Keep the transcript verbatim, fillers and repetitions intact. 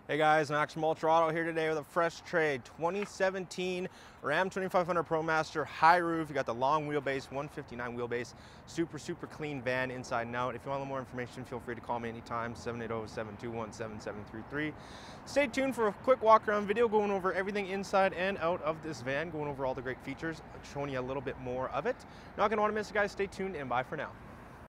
Hey guys, Max from UltraAuto here today with a fresh trade. twenty seventeen Ram twenty-five hundred ProMaster high roof. You got the long wheelbase, one fifty-nine wheelbase. Super, super clean van inside and out. If you want a little more information, feel free to call me anytime, seven eight zero, seven two one, seven seven three three. Stay tuned for a quick walk around video going over everything inside and out of this van, going over all the great features, showing you a little bit more of it. Not gonna wanna miss it, guys. Stay tuned and bye for now.